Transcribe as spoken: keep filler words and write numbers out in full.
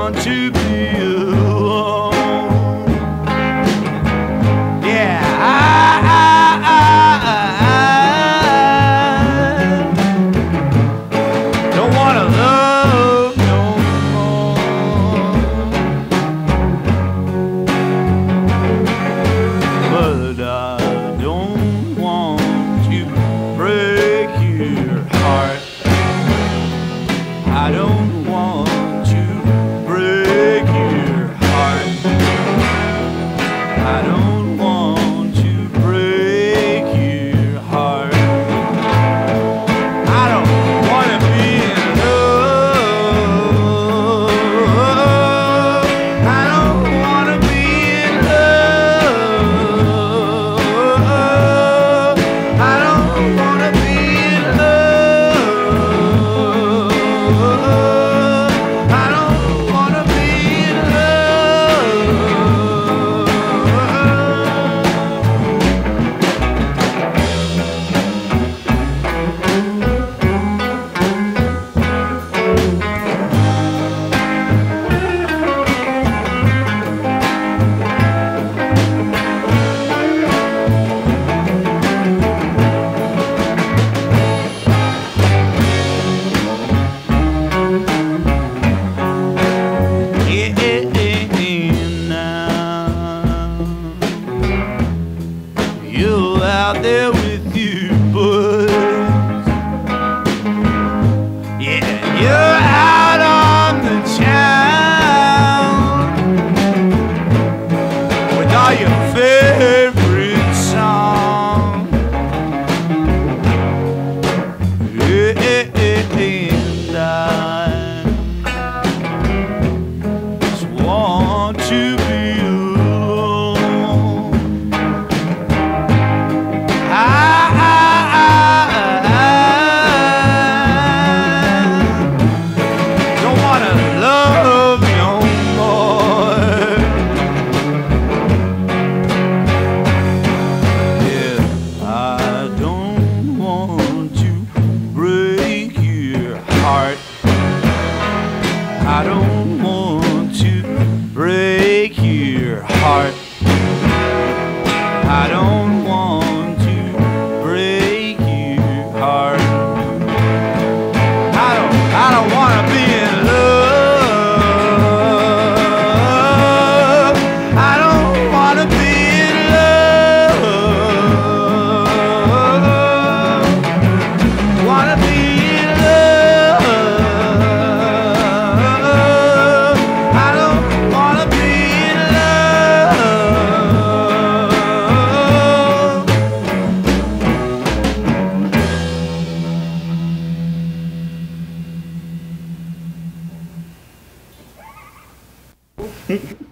want to be alone. Yeah, I, I, I, I don't want to love no more, but I don't want to break your heart. I don't want to break your heart. I don't want to break your heart. I don't want to be in love. I don't want to be in love. I don't want to be in love. I don't want to be in you out there with you boys. Yeah, you're out on the town with all your favorite songs. Yeah, and I just want to be I don't want to break your heart. I don't want to break your heart. I don't, I don't want to be in love. I don't want to be in love. Want to be in love. Hmm.